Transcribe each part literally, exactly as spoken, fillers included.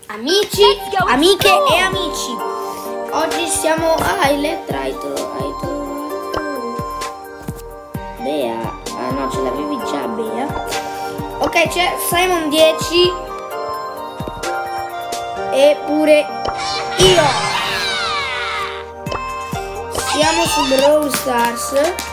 Amici, amiche e amici, oggi siamo a Elettra. Hai trovato Bea? Ah no, ce l'avevi già Bea. Ok, c'è Simon dieci e pure io. Siamo su Brawl Stars.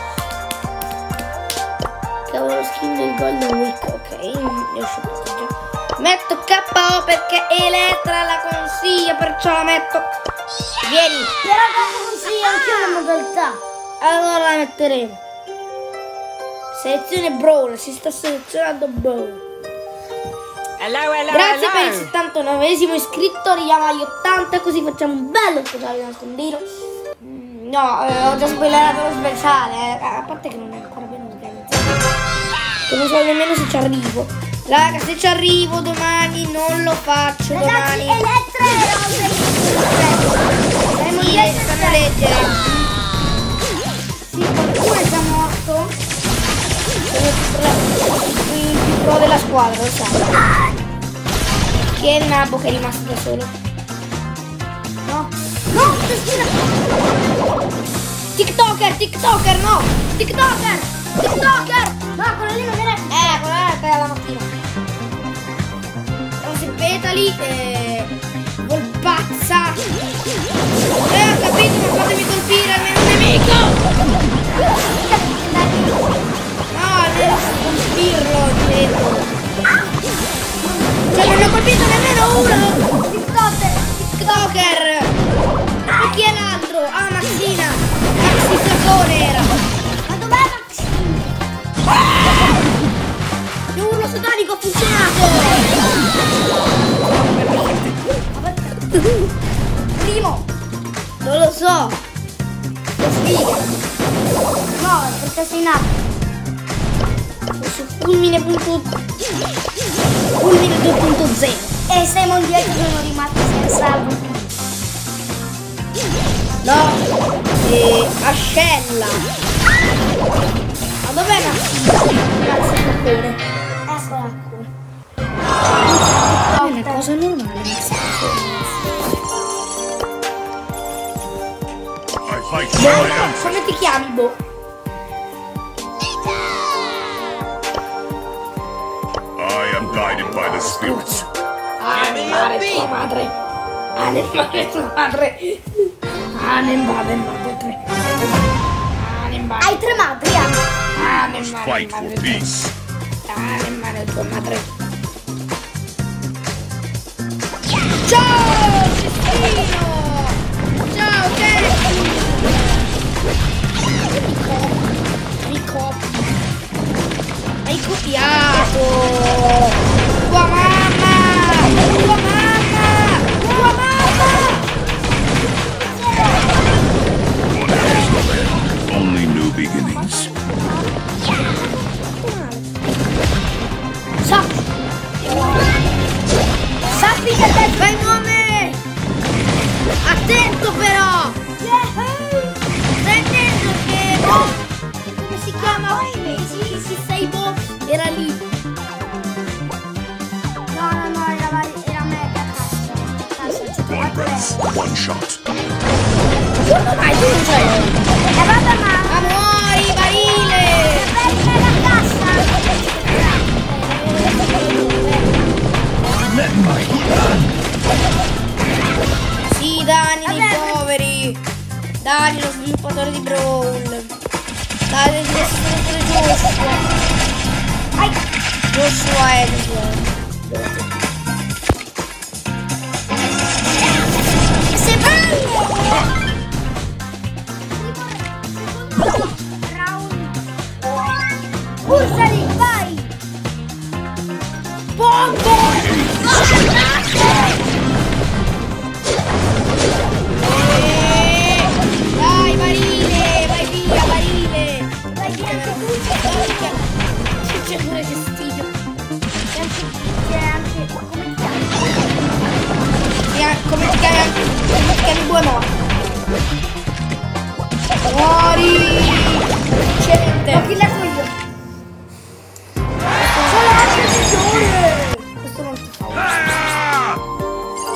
Cavolo, skin del Golden Week. Ok, io ho scelto già. Metto K O perché Elettra la consiglia, perciò la metto. Vieni. Però la consiglio anche una modalità. Allora la metteremo. Selezione Brawl, si sta selezionando Brawl. Hello, hello, Grazie hello. per il settantanovesimo iscritto, arriviamo agli ottanta, così facciamo un bello speciale di nascondino. Mm, no, eh, ho già spoilerato lo speciale, eh. A parte che non è ancora venuto, che non so nemmeno se ci arrivo. Raga, se ci arrivo domani non lo faccio. Ragazzi, domani. Elettra e Rose. Siamo lì, stanno a leggere. Sì, qualcuno è già morto. Sono il più pro, il più pro della squadra, lo sai. Chi è il nabbo che è rimasto da solo? No. No, testina. TikToker, TikToker, no! TikToker! TikToker! No, quello lì non era. Eh, quella è per la mattina. Rose petali, eh, volpazza. Eh, ho capito, ma fatemi colpire almeno un nemico! No, almeno colpirlo, credo. Cioè, non ne ho colpito nemmeno uno! TikToker. TikToker! E chi è l'altro? Ah, Maxina! Maxi Sapone era! Ma dov'è Maxi? L'urlo satanico ha funzionato! Primo. Non lo so! Che sfiga! No, perché sei nato. Su fulmine punto... fulmine due punto zero. E Simon dieci sono rimasti senza. No! E ascella! Ma dov'è Maxi? Maxi Sapone? Eccola È una cosa normale, Maxi Sapone. I fight Boh, for my own. come ti chiami, boh? I am guided by the spirits. Animale tua madre! Animale tua madre! Animale madre tre! Animale! Hai tre madri, Anna. Must Animale fight for madre tre! peace. Animale tua madre! Ciao Cestino! Ciao Cestino! Mi copi! Hai copiato! Tua mamma! Tua mamma! Tua mamma! Only new beginnings. Sappi! Sappi che te fai nome! Attento però! Stai attento che... come si chiama? Sì, sì, sei boh! Era lì! No, no, no, era, era mega cazzo. One breath, one shot. Quando mai tu non c'hai? E vabbè, ma. Ma muori, barile! Prendi la cassa. Sì, Dani dei poveri! Dani lo sviluppatore di Brawl! Dani lo sviluppatore Joshua! Ai. Joshua è Joshua! Se prende. Round. Usali, vai. Pompo! Eh, Dai, barile! Vai via, barile! Vai via anche tu. C'è pure Cestino! C'è anche. Come ti chiami? Come ti chiami? Come ti chiami due morti? Muori! Cente! Ho killato io. Solo anche il migliore. Questo non ti fa. Ah!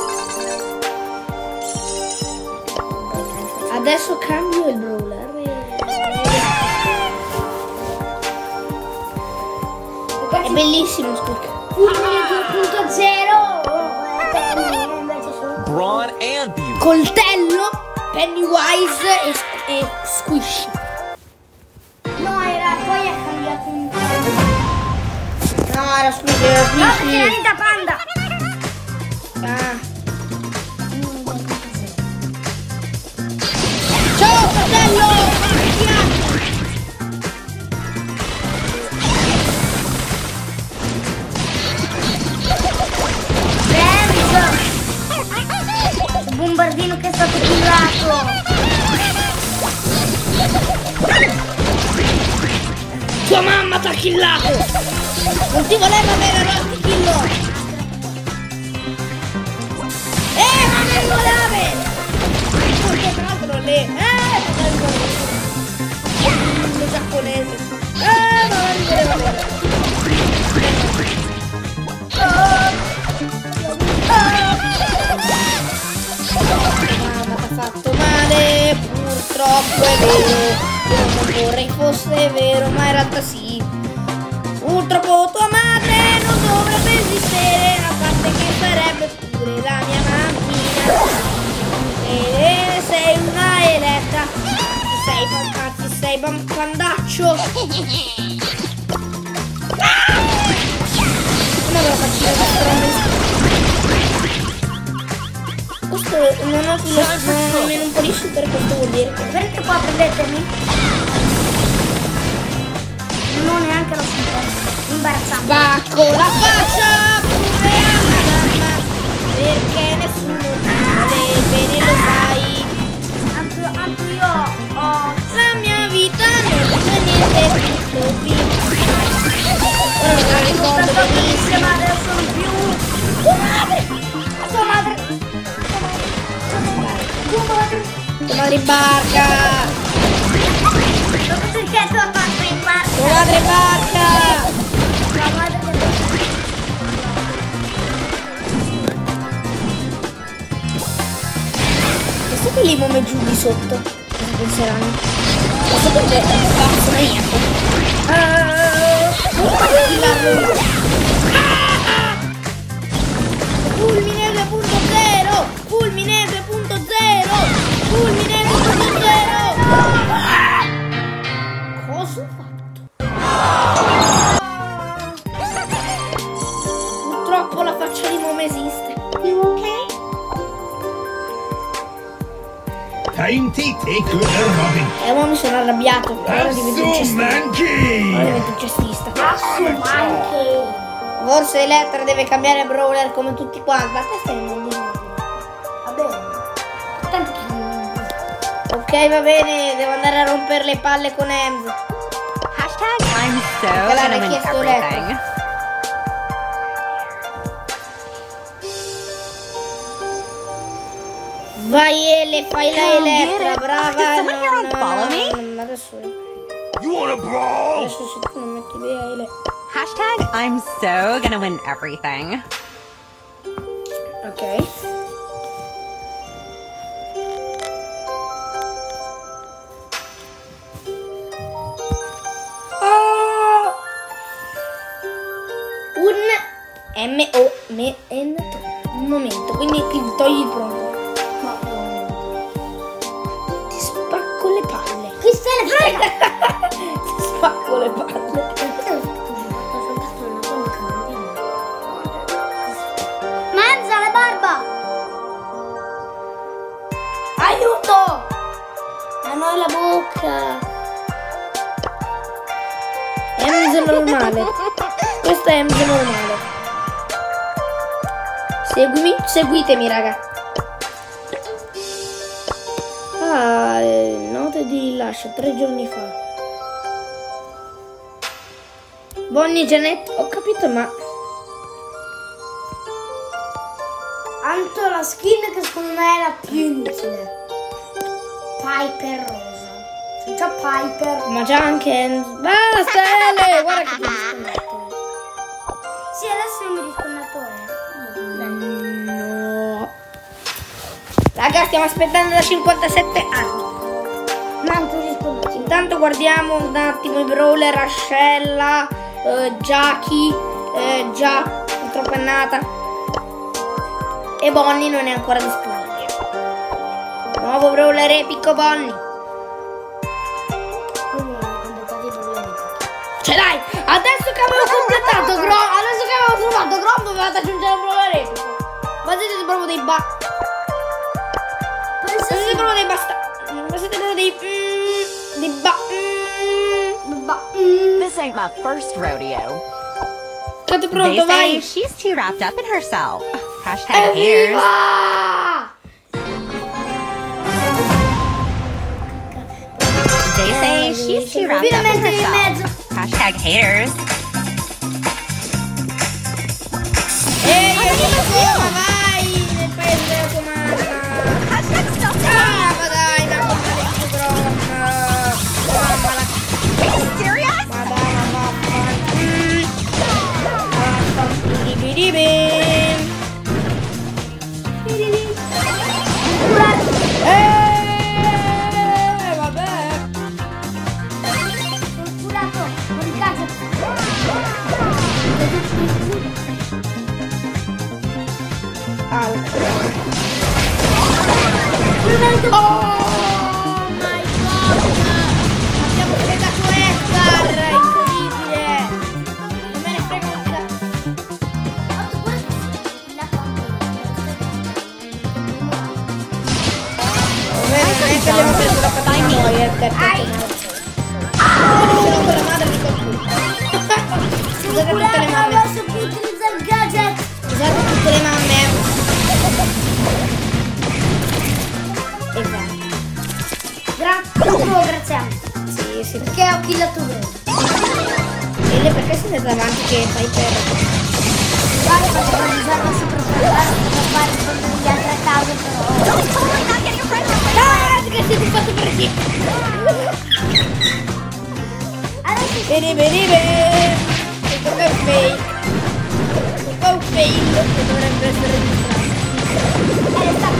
bellissimo Squeak. Fulmine due punto zero. Invece sono Brawn and beauty. Coltello, Pennywise e, e Squish. no, era poi è cambiato un po'. No, era Squish, era No, perché Squish. era Rita Panda. Ah. Ciao fratello! Il bombardino che è stato killato. Tua mamma t'ha killato! Non ti voleva avere Rocky Killo! Eh, ma non voleva avere! Perché tra l'altro le... Eh, lo giapponese! Eh, ma non voleva avere! Mamma t'ha fatto male, purtroppo è vero. Io non vorrei fosse vero, ma in realtà sì. Purtroppo tua madre non dovrebbe esistere, a parte che sarebbe pure la mia mammina. E sei una eletta, sei fantastico, sei bambandaccio. Come lo faccio questo non ho più lo nemmeno un po' di super, questo vuol dire che Vedete qua, prendetemi. Non ho neanche lo super. Imbarazzante. spacco la faccia pure alla mamma, perché nessuno ti vuole bene, lo sai. Anche, anche io ho... La mia vita non c'è niente, tutto qui. Ora non la ricordo benissimo. ma adesso non più. Tua madre! Tua madre! Tua madre! Tua madre in barca! Dopo perché tua madre in barca? Tua madre in barca! Tua madre che... Questo che li muove giù di sotto. Cosa penseranno? Questo perché cazzo non è niente. Fulmine due punto zero! Fulmine due punto zero! Fulmine due punto zero! Cosa ho fatto? Purtroppo la faccia di Momo esiste. Time to take good Robin. E ora mi sono arrabbiato. Ora divento un cestista. Ora monkey. divento un cestista. Anche... Forse Elettra deve cambiare brawler come tutti quanti. Ma questa è un Va bene. Tanto che... ok, va bene, devo andare a rompere le palle con Ems. Hashtag I'm so Quella gonna l'ha win chiesto everything. Vai Ele, fai la Come Elettra, dire? brava. Did someone here no, want to follow me? no, no, adesso, You wanna brawl? adesso se tu non metti via Ele. Hashtag I'm so gonna win everything. Ok. Oh! Un M O M N un momento, quindi ti togli il pronto. Ti spacco le palle. Chi se ne frega? Ti spacco le palle. Manza la barba! Aiuto! Ah no, è la bocca. Ems normale. Questo è Ems normale. Seguimi, seguitemi raga. Ah, eh, note di rilascio tre giorni fa. Bonnie Janet, ho capito, ma Anto la skin che secondo me è la più inutile. Piper rosa. Se c'è Piper. ma già anche Ems. Basta Ele, guarda che ti risconnetto. Sì, adesso io mi risconnetto ora. No. Raga, stiamo aspettando da cinquantasette anni. Ma tu risconnetti. Intanto guardiamo un attimo i brawler, Ascella, eh, Jackie, eh, già troppo annata. E Bonnie non è ancora disponibile. Nuovo brawler epico Bonnie. Cioè dai, adesso che avevo completato Grom, adesso che avevo trovato Grom dovevate aggiungere un brawler epico. Ma siete proprio dei ba... Ma siete proprio dei basta... Ma siete proprio dei... Mm, dei ba... Mm, ba... Mm. This ain't my first rodeo. State They pronto, say vai! she's too wrapped up in herself. Hashtag haters. Evviva! They say she's too wrapped up in Finalmente in mezzo. herself. Hashtag haters. Ehi, amico, ma vai nel paese della tua mamma! Ah, ma dai, da mamma del tuo Grom! Mamma la... Are you serious? Ma dai, ma vaffanculo! Vaffanculo-bidi-bidi-bim! Eeeh, vabbè! Sono curato, fuori casa. Oh my god! Abbiamo fregato Edgar! Incredibile! Non me ne frega un cazzo! Non è che abbiamo preso la patina noi, Edgar! Sono con la madre di qualcuno! Scusate tutte le mamme! Adesso puoi utilizzare il gadget. Scusate tutte le mamme! E va! Grazie, grazie a me. Sì, sì, Perché ho killato bene. Ele, perché siete davanti che fai per... Guarda, faccio usarla sempre per fare rispondere di altre cause, però. Ah, che siete fatto per chi? Adesso Bene, bene, bene! Questo è un fail! Questo è un fail che dovrebbe essere registrato! è stato.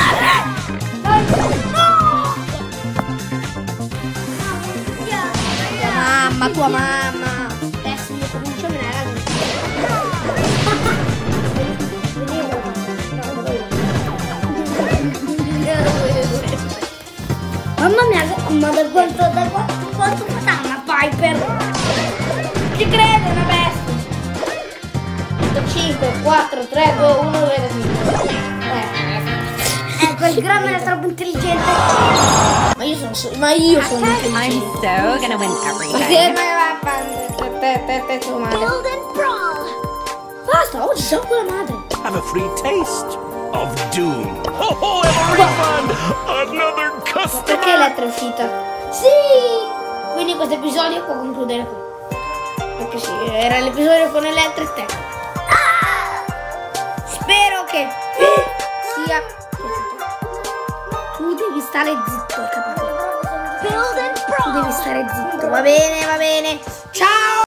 Tua mamma, tua mamma! Adesso io comincio a menare la vita! Mamma mia, ma da quanto, da quanto, quanto fa una Piper? Ci credo, una bestia! cinque, quattro, tre, due, uno, dove è Ecco, il Grom era troppo intelligente. Ma io sono... so- Ma io sono I'm intelligente! so gonna win Perché everything. ma va te, te, te, te, tua madre! Golden Brawl. Basta, oggi siamo con la madre! Have a free taste of doom. Ho ho, have a refund! Another customer! Perché Elettra è uscita? Sì. Quindi questo episodio può concludere qui. Perché sì, era l'episodio con Elettra e te. Spero che sia piaciuto. Tu devi stare zitto, hai capito? Golden Tu Brawl. devi stare zitto, va bene, va bene. Ciao!